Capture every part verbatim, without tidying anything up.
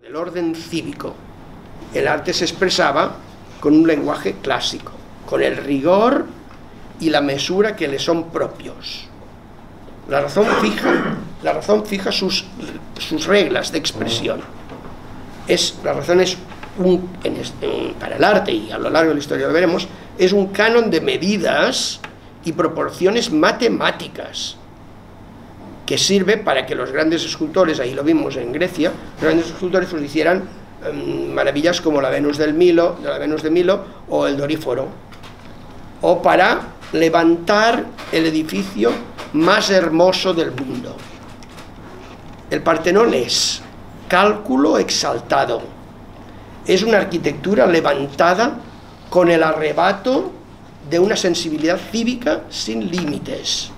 el orden cívico, el arte se expresaba con un lenguaje clásico, con el rigor y la mesura que le son propios. La razón fija, la razón fija sus, sus reglas de expresión. Es, la razón es, un, en este, para el arte, y a lo largo de la historia lo veremos, es un canon de medidas y proporciones matemáticas que sirve para que los grandes escultores, ahí lo vimos en Grecia, los grandes escultores pues hicieran um, maravillas como la Venus del Milo, la Venus de Milo o el Doríforo, o para levantar el edificio más hermoso del mundo. El Partenón es cálculo exaltado, es una arquitectura levantada con el arrebato de una sensibilidad cívica sin límites.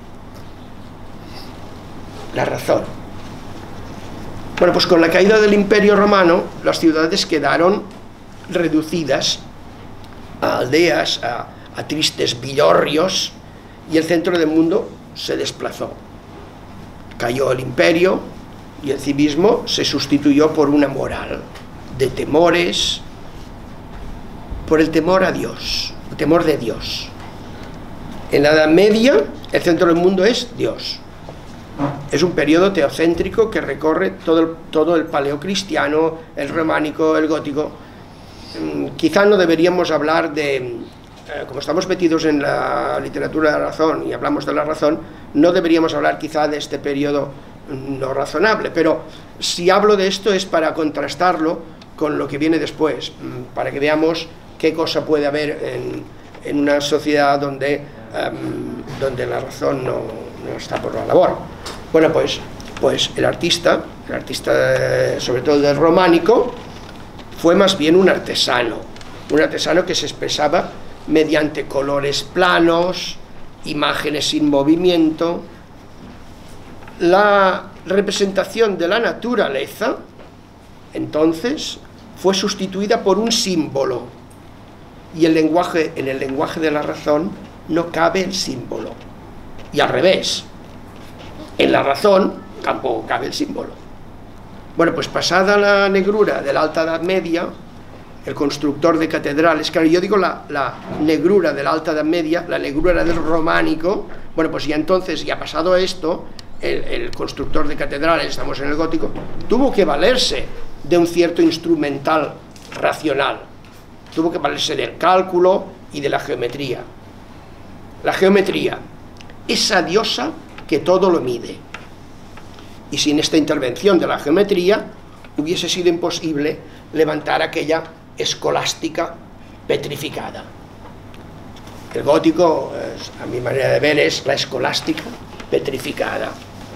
La razón. Bueno, pues con la caída del Imperio Romano, las ciudades quedaron reducidas a aldeas, a, a tristes villorrios, y el centro del mundo se desplazó. Cayó el imperio y el civismo se sustituyó por una moral de temores, por el temor a Dios, el temor de Dios. En la Edad Media, el centro del mundo es Dios. Es un periodo teocéntrico que recorre todo el, todo el paleocristiano, el románico, el gótico. Quizá no deberíamos hablar de, eh, como estamos metidos en la literatura de la razón y hablamos de la razón, no deberíamos hablar quizá de este periodo no razonable, pero si hablo de esto es para contrastarlo con lo que viene después, para que veamos qué cosa puede haber en, en una sociedad donde, um, donde la razón no, no está por la labor. Bueno, pues, pues el artista, el artista sobre todo del románico, fue más bien un artesano, un artesano que se expresaba mediante colores planos, imágenes sin movimiento. La representación de la naturaleza, entonces, fue sustituida por un símbolo, y el lenguaje, en el lenguaje de la razón no cabe el símbolo, y al revés, en la razón tampoco cabe el símbolo. Bueno, pues pasada la negrura de la Alta Edad Media, el constructor de catedrales, claro, yo digo la, la negrura de la Alta Edad Media, la negrura del románico, bueno, pues ya entonces, ya pasado esto, el, el constructor de catedrales, estamos en el gótico, tuvo que valerse de un cierto instrumental racional, tuvo que valerse del cálculo y de la geometría. La geometría, esa diosa que todo lo mide. Y sin esta intervención de la geometría hubiese sido imposible levantar aquella escolástica petrificada. El gótico, a mi manera de ver, es la escolástica petrificada.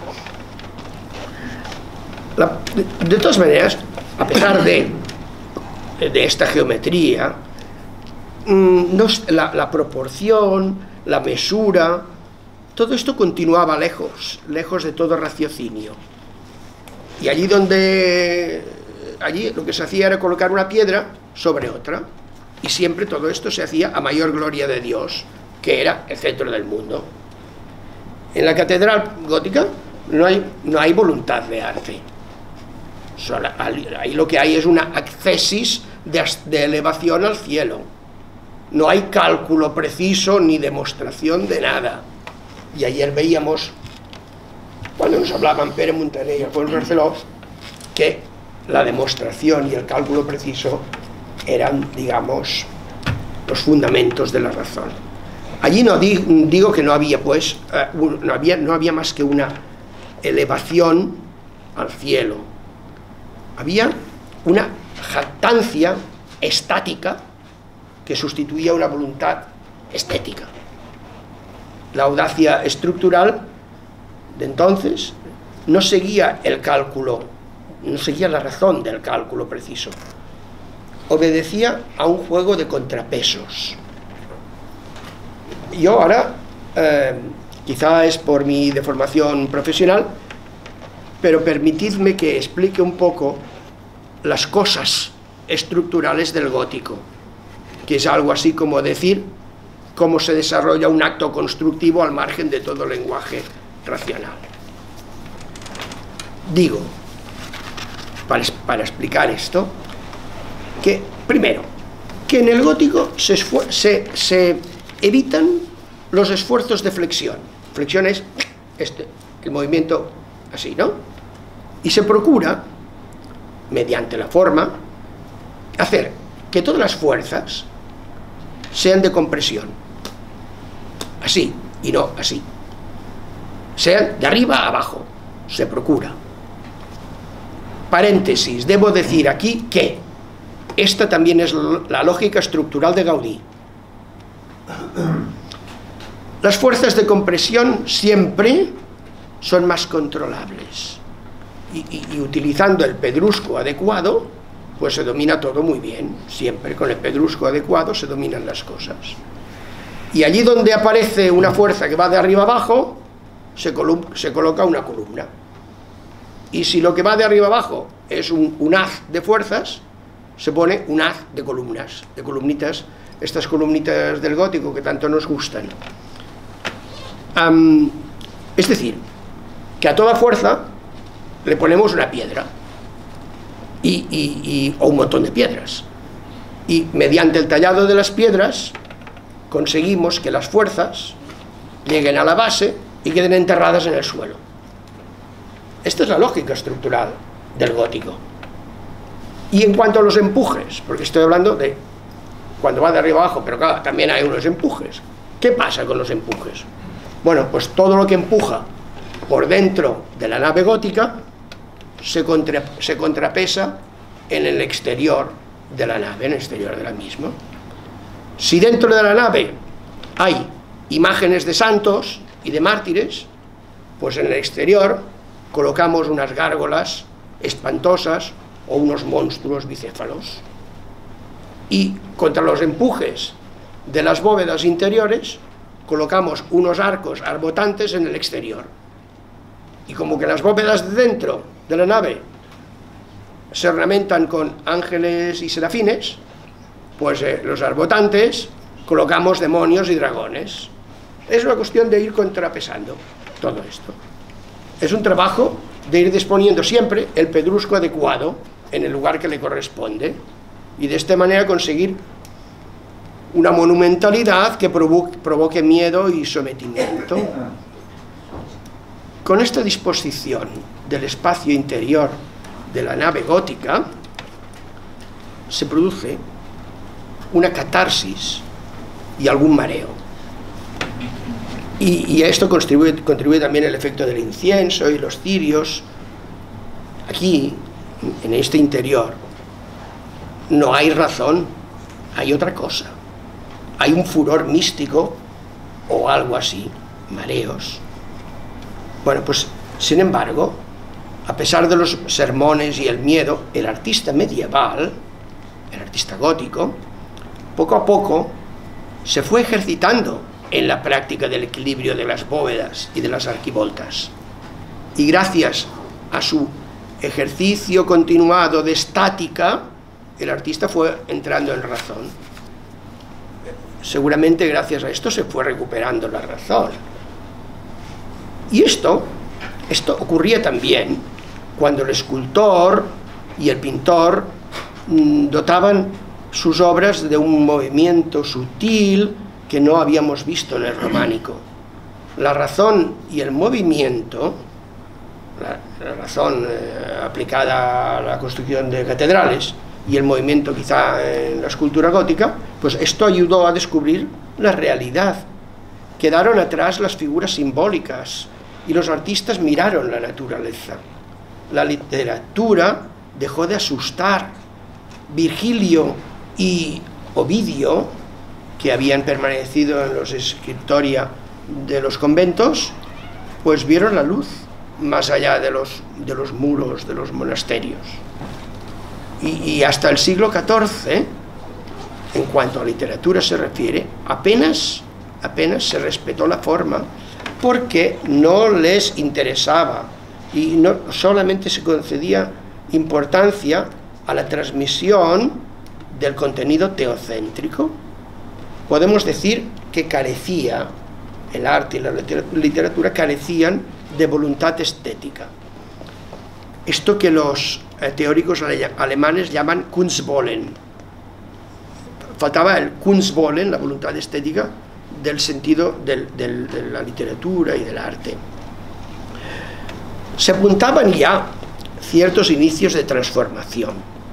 La, de, de todas maneras, a pesar de, de esta geometría, no, la, la proporción, la mesura, todo esto continuaba lejos, lejos de todo raciocinio. Y allí donde, allí lo que se hacía era colocar una piedra sobre otra, y siempre todo esto se hacía a mayor gloria de Dios, que era el centro del mundo. En la catedral gótica no hay, no hay voluntad de arte. Solo, ahí lo que hay es una accesis de, de elevación al cielo. No hay cálculo preciso ni demostración de nada. Y ayer veíamos, cuando nos hablaban Pere Montaner y Alfonso Barceló, que la demostración y el cálculo preciso eran, digamos, los fundamentos de la razón. Allí no di, digo que no había, pues, eh, no había, no había más que una elevación al cielo. Había una jactancia estática que sustituía una voluntad estética. La audacia estructural de entonces no seguía el cálculo, no seguía la razón del cálculo preciso. Obedecía a un juego de contrapesos. Yo ahora, eh, quizá es por mi deformación profesional, pero permitidme que explique un poco las cosas estructurales del gótico, que es algo así como decir cómo se desarrolla un acto constructivo al margen de todo lenguaje racional. Digo, para, para explicar esto, que, primero, que en el gótico se, se, se evitan los esfuerzos de flexión. Flexión es este, el movimiento así, ¿no? Y se procura, mediante la forma, hacer que todas las fuerzas sean de compresión, así, y no así, sean de arriba a abajo, se procura. Paréntesis, debo decir aquí que esta también es la lógica estructural de Gaudí. Las fuerzas de compresión siempre son más controlables y, y, y utilizando el pedrusco adecuado, pues se domina todo muy bien. Siempre con el pedrusco adecuado se dominan las cosas. Y allí donde aparece una fuerza que va de arriba abajo, se, se coloca una columna. Y si lo que va de arriba abajo es un, un haz de fuerzas, se pone un haz de columnas, de columnitas, estas columnitas del gótico que tanto nos gustan. Um, es decir, que a toda fuerza le ponemos una piedra y, y, y, o un montón de piedras, y mediante el tallado de las piedras conseguimos que las fuerzas lleguen a la base y queden enterradas en el suelo. Esta es la lógica estructural del gótico. Y en cuanto a los empujes, porque estoy hablando de cuando va de arriba abajo, pero claro, también hay unos empujes. ¿Qué pasa con los empujes? Bueno, pues todo lo que empuja por dentro de la nave gótica se, contra, se contrapesa en el exterior de la nave, en el exterior de la misma. Si dentro de la nave hay imágenes de santos y de mártires, pues en el exterior colocamos unas gárgolas espantosas o unos monstruos bicéfalos. Y contra los empujes de las bóvedas interiores colocamos unos arcos arbotantes en el exterior. Y como que las bóvedas de dentro de la nave se ornamentan con ángeles y serafines, pues eh, los arbotantes colocamos demonios y dragones. Es una cuestión de ir contrapesando todo esto. Es un trabajo de ir disponiendo siempre el pedrusco adecuado en el lugar que le corresponde y de esta manera conseguir una monumentalidad que provoque, provoque miedo y sometimiento. Con esta disposición del espacio interior de la nave gótica se produce una catarsis y algún mareo. Y, y a esto contribuye, contribuye también el efecto del incienso y los cirios. Aquí, en este interior, no hay razón, hay otra cosa. Hay un furor místico o algo así, mareos. Bueno, pues, sin embargo, a pesar de los sermones y el miedo, el artista medieval, el artista gótico, poco a poco se fue ejercitando en la práctica del equilibrio de las bóvedas y de las arquivoltas. Y gracias a su ejercicio continuado de estática, el artista fue entrando en razón. Seguramente gracias a esto se fue recuperando la razón. Y esto, esto ocurría también cuando el escultor y el pintor mmm, dotaban sus obras de un movimiento sutil que no habíamos visto en el románico. La razón y el movimiento, la, la razón eh, aplicada a la construcción de catedrales y el movimiento quizá en la escultura gótica, pues esto ayudó a descubrir la realidad. Quedaron atrás las figuras simbólicas y los artistas miraron la naturaleza. La literatura dejó de asustar. Virgilio y Ovidio, que habían permanecido en los escritoria de los conventos, pues vieron la luz más allá de los, de los muros de los monasterios. Y, y hasta el siglo catorce, en cuanto a literatura se refiere, apenas, apenas se respetó la forma, porque no les interesaba y no solamente se concedía importancia a la transmisión del contenido teocéntrico. Podemos decir que carecía, el arte y la literatura carecían de voluntad estética. Esto que los eh, teóricos ale alemanes llaman Kunstwollen. Faltaba el Kunstwollen, la voluntad estética, del sentido del, del, de la literatura y del arte. Se apuntaban ya ciertos inicios de transformación.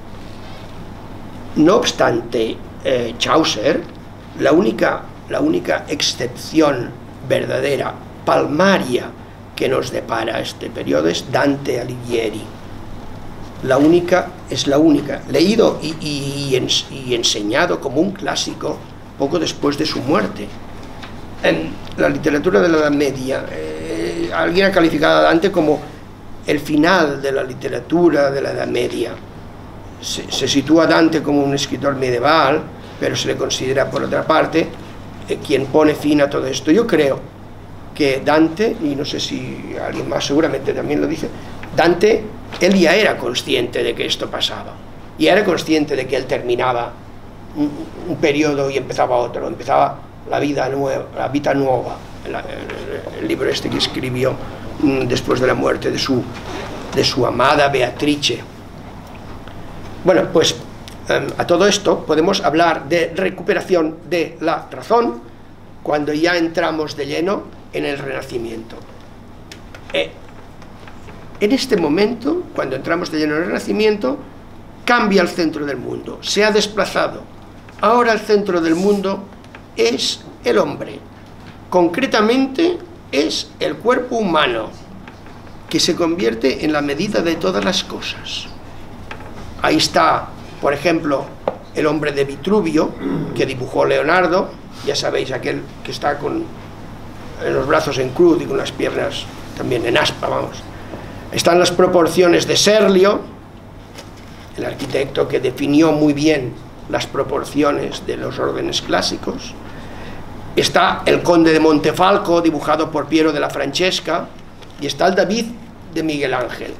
No obstante, eh, Chaucer, la única, la única excepción verdadera, palmaria, que nos depara este periodo es Dante Alighieri. La única, es la única, leído y, y, y, ens, y enseñado como un clásico poco después de su muerte. En la literatura de la Edad Media, eh, alguien ha calificado a Dante como el final de la literatura de la Edad Media. Se, se sitúa Dante como un escritor medieval, pero se le considera, por otra parte, eh, quien pone fin a todo esto. Yo creo que Dante, y no sé si alguien más seguramente también lo dice, Dante, él ya era consciente de que esto pasaba, y era consciente de que él terminaba un, un periodo y empezaba otro, empezaba la vida nueva, la vita nuova, el, el, el libro este que escribió mm, después de la muerte de su, de su amada Beatrice. Bueno, pues um, a todo esto podemos hablar de recuperación de la razón cuando ya entramos de lleno en el Renacimiento. Eh, en este momento, cuando entramos de lleno en el Renacimiento, cambia el centro del mundo, se ha desplazado. Ahora el centro del mundo es el hombre, concretamente es el cuerpo humano, que se convierte en la medida de todas las cosas. Ahí está, por ejemplo, el hombre de Vitruvio, que dibujó Leonardo, ya sabéis, aquel que está con en los brazos en cruz y con las piernas también en aspa, vamos. Están las proporciones de Serlio, el arquitecto que definió muy bien las proporciones de los órdenes clásicos. Está el Conde de Montefalco, dibujado por Piero de la Francesca, y está el David de Miguel Ángel.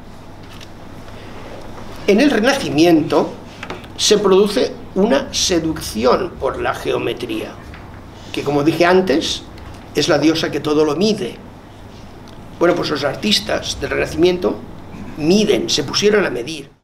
En el Renacimiento se produce una seducción por la geometría, que, como dije antes, es la diosa que todo lo mide. Bueno, pues los artistas del Renacimiento miden, se pusieron a medir.